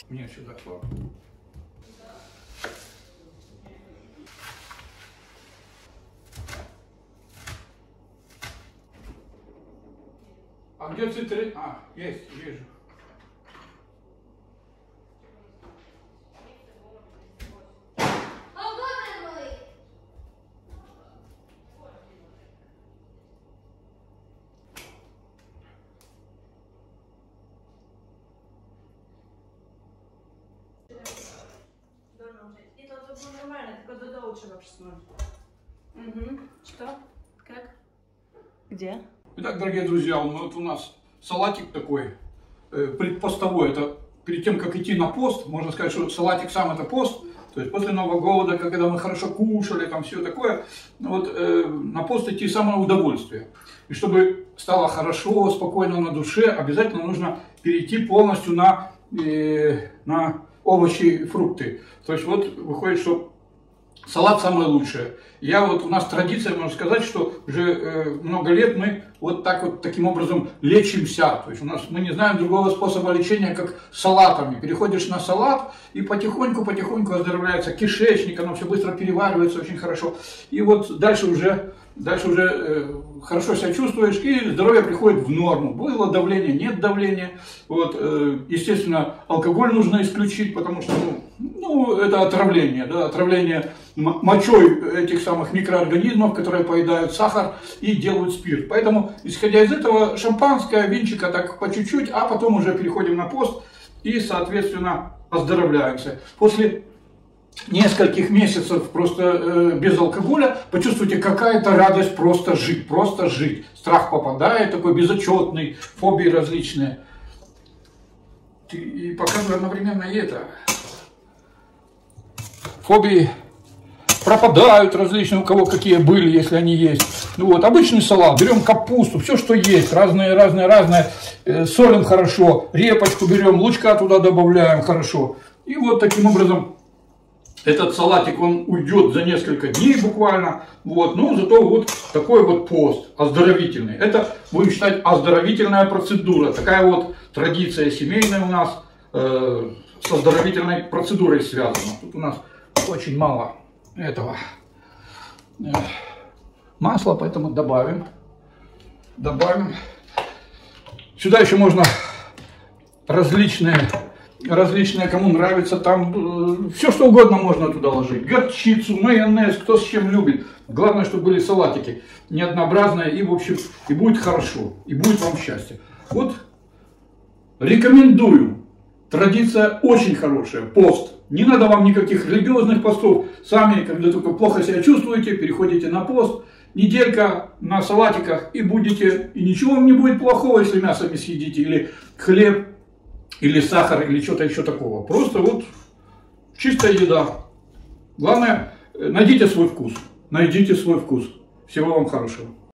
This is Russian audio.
Мне сюда хлоп. А где цитрин? А, есть, вижу. Нормально, только до лучше вообще смотрит. Угу. Что? Как? Где? Итак, дорогие друзья, вот у нас салатик такой, предпостовой. Это перед тем, как идти на пост, можно сказать, что салатик сам это пост. То есть после Нового года, когда мы хорошо кушали, там все такое, вот на пост идти самое удовольствие. И чтобы стало хорошо, спокойно на душе, обязательно нужно перейти полностью на овощи и фрукты. То есть вот выходит, что салат самое лучшее. У нас традиция, можно сказать, что уже много лет мы вот таким образом лечимся. То есть мы не знаем другого способа лечения, как салатами. Переходишь на салат и потихоньку оздоровляется кишечник, оно все быстро переваривается очень хорошо. И вот дальше уже хорошо себя чувствуешь, и здоровье приходит в норму. Было давление, нет давления. Вот, естественно, алкоголь нужно исключить, потому что это отравление, да, отравление мочой этих самых микроорганизмов, которые поедают сахар и делают спирт. Поэтому, исходя из этого, шампанское, винчика так по чуть-чуть, а потом уже переходим на пост и, соответственно, оздоровляемся. После нескольких месяцев просто без алкоголя почувствуйте, какая-то радость просто жить. Страх попадает, такой безотчетный, фобии различные. И показываю одновременно и это. Фобии пропадают различные, у кого какие были, если они есть. Обычный салат, берем капусту, все, что есть, разные, солим хорошо, репочку берем, лучка туда добавляем хорошо. И вот таким образом этот салатик, он уйдет за несколько дней буквально, но зато вот такой вот пост оздоровительный. Это, будем считать, оздоровительная процедура. Такая вот традиция семейная у нас с оздоровительной процедурой связана. Тут у нас очень мало этого масла, поэтому добавим. Сюда еще можно различные, кому нравится, там все что угодно можно туда ложить. Горчицу, майонез, кто с чем любит. Главное, чтобы были салатики неоднообразные, и в общем, и будет хорошо, и будет вам счастье. Вот рекомендую. Традиция очень хорошая, пост. Не надо вам никаких религиозных постов. Сами, когда только плохо себя чувствуете, переходите на пост. Неделька на салатиках и ничего вам не будет плохого, если мясо не съедите, или хлеб, или сахар, или что-то еще такого. Просто вот чистая еда. Главное, найдите свой вкус. Всего вам хорошего.